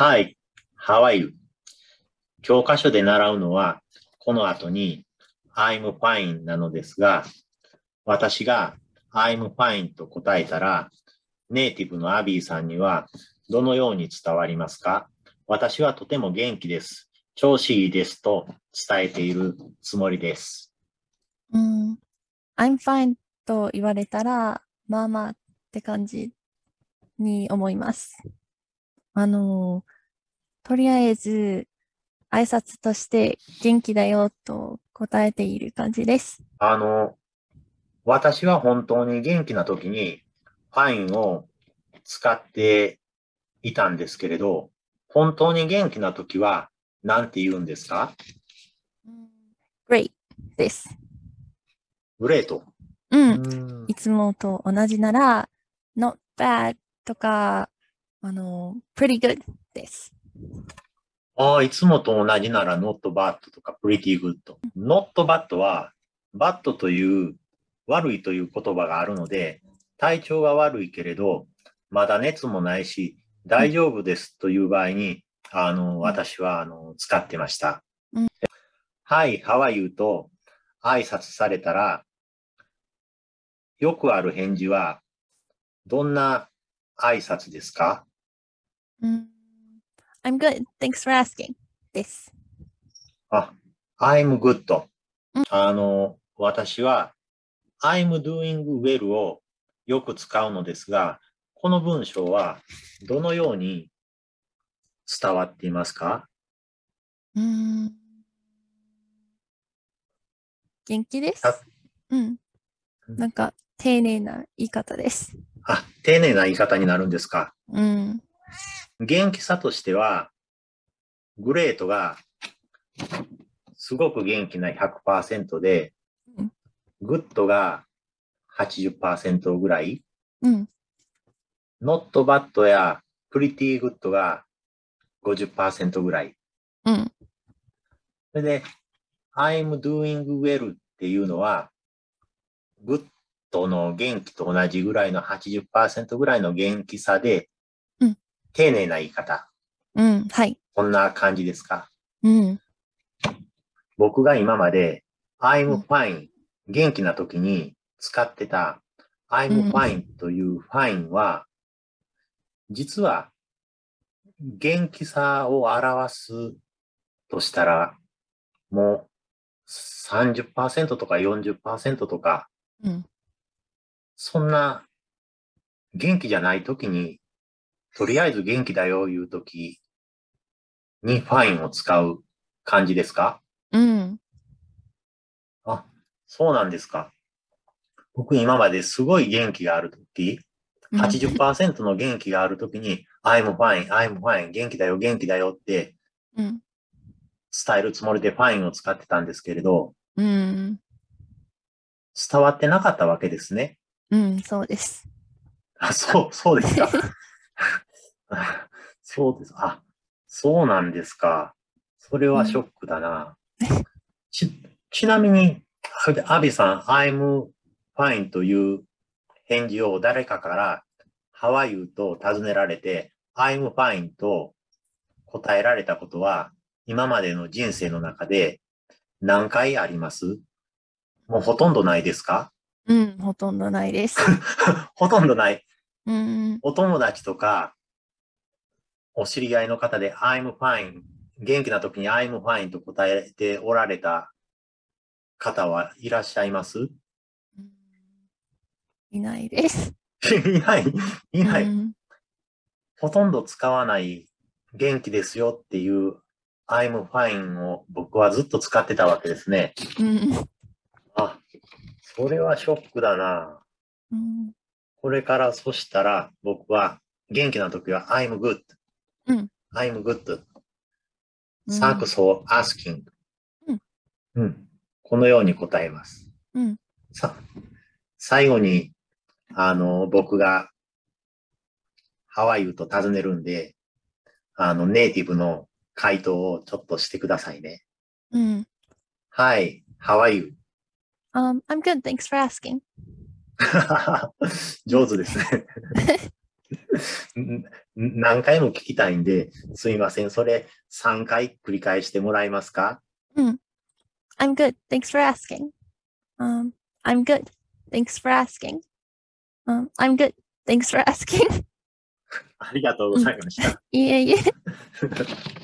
Hi, how are you? 教科書で習うのは、この後に I'm fine なのですが、私が I'm fine と答えたら、ネイティブのアビーさんにはどのように伝わりますか？私はとても元気です。調子いいですと伝えているつもりです。 I'm fine と言われたら、まあまあって感じに思います。とりあえず挨拶として元気だよと答えている感じです。 あの、私は本当に元気な時に fine を使っていたんですけれど、本当に元気な時は何て言うんですか？ Great です。 グレート。 うん。いつもと同じなら、not bad とか、pretty good です。 いつもと同じなら not bad とか pretty good。not bad は bad という悪いという言葉があるので、体調が悪いけれど、まだ熱もないし、 うん。 大丈夫ですという場合に、 うん。 私は使ってました。 うん。 Hi, how are you と挨拶されたら、よくある返事はどんな挨拶ですか？ うん。I'm good. Thanks for asking です。 I'm good。 うん。 私は I'm doing well をよく使うのですが、この文章はどのように伝わっていますか？ うん元気でたす。うん。なんか、丁寧な言い方です。 丁寧な言い方になるんですか？ うん。 元気さとしては、グレートがすごく元気な100%で、 うん。 グッドが80%ぐらい、 うん。 ノットバッドやプリティグッドが50%ぐらい。 うん。 それで、I'm doing well っていうのは、グッドの元気と同じぐらいの80%ぐらいの元気さで、 うん。 丁寧な言い方。 うん。はい。 こんな感じですか？ うん。 僕が今までう I'm ん。 fine 元気な時に使ってたう I'm ん。 fine という fine は、実は元気さを表すとしたら、もう30%とか40%とか、 うん。 そんな元気じゃない時に、とりあえず元気だよいう時にファインを使う感じですか？ うん。 あ、そうなんですか。僕今まですごい元気がある時、 うん。 80%の元気がある時に、I'm fine, I'm fine, 元気だよ、元気だよってうん。 伝えるつもりでファインを使ってたんですけれど、 うん。 伝わってなかったわけですね。 うん。そうです。 そうですか。そうです。そうなんですか。それうん。 はショックだな。ち、ちなみに、アビさん、I'm fine という返事を誰かから How are you と尋ねられて、I'm fine と答えられたことは、今までの人生の中で何回あります？もうほとんどないですか？ うん。ほとんどないです。 ほとんどない。 うん。 お友達とか、お知り合いの方で I'm fine、元気な時に I'm fine と答えておられた方はいらっしゃいます？ いないです。 いない、いない。 うん。 ほとんど使わない元気ですよっていう I'm fine を僕はずっと使ってたわけですね。 うん。 あ、それはショックだな。 うん。 これからそしたら僕は元気な時は I'm good, うん。 I'm good, うん。 thanks for asking、 うん。 うん、このように答えます。 うん。 さ、最後に、僕が How are you と尋ねるんで、ネイティブの回答をちょっとしてくださいね。 うん。 Hi, how are you? I'm good. Thanks for asking. 上手ですね。 何回も聞きたいんで、すいません。それ3回繰り返してもらえますか？ I'm good. Thanks for asking. I'm good. Thanks for asking. I'm good. Thanks for asking. ありがとうございました。 いえいえ。